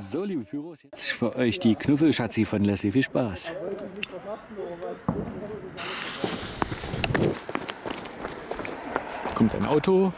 So, liebe Pyros, jetzt für euch die Knuffelschatzi von Leslie. Viel Spaß. Kommt ein Auto.